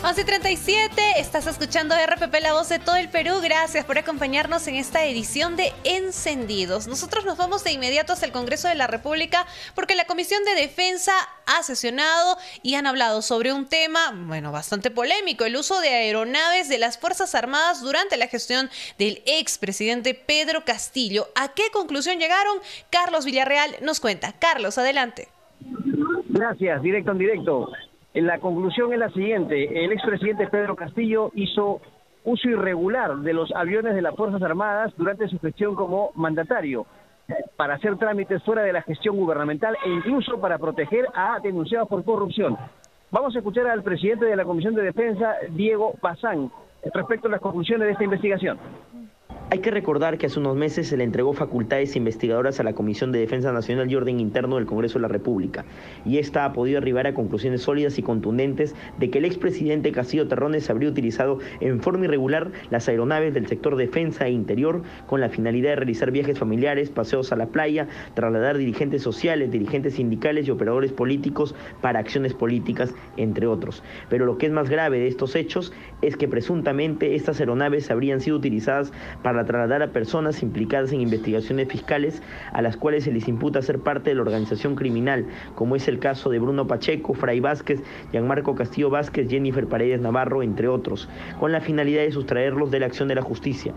11:37, estás escuchando RPP, la voz de todo el Perú. Gracias por acompañarnos en esta edición de Encendidos. Nosotros nos vamos de inmediato hasta el Congreso de la República porque la Comisión de Defensa ha sesionado y han hablado sobre un tema, bastante polémico: el uso de aeronaves de las Fuerzas Armadas durante la gestión del expresidente Pedro Castillo. ¿A qué conclusión llegaron? Carlos Villarreal nos cuenta. Carlos, adelante. Gracias, directo en directo. La conclusión es la siguiente: el expresidente Pedro Castillo hizo uso irregular de los aviones de las Fuerzas Armadas durante su gestión como mandatario, para hacer trámites fuera de la gestión gubernamental e incluso para proteger a denunciados por corrupción. Vamos a escuchar al presidente de la Comisión de Defensa, Diego Bazán, respecto a las conclusiones de esta investigación. Hay que recordar que hace unos meses se le entregó facultades investigadoras a la Comisión de Defensa Nacional y Orden Interno del Congreso de la República, y esta ha podido arribar a conclusiones sólidas y contundentes de que el expresidente Castillo Terrones habría utilizado en forma irregular las aeronaves del sector defensa e interior con la finalidad de realizar viajes familiares, paseos a la playa, trasladar dirigentes sociales, dirigentes sindicales y operadores políticos para acciones políticas, entre otros. Pero lo que es más grave de estos hechos es que presuntamente estas aeronaves habrían sido utilizadas para trasladar a personas implicadas en investigaciones fiscales, a las cuales se les imputa ser parte de la organización criminal, como es el caso de Bruno Pacheco, Fray Vázquez, Gianmarco Castillo Vázquez, Jennifer Paredes Navarro, entre otros, con la finalidad de sustraerlos de la acción de la justicia.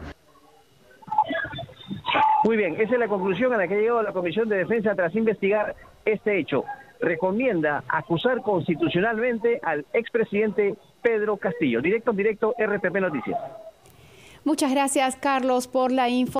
Muy bien, esa es la conclusión a la que ha llegado la Comisión de Defensa tras investigar este hecho. Recomienda acusar constitucionalmente al expresidente Pedro Castillo. Directo en directo, RPP Noticias. Muchas gracias, Carlos, por la info.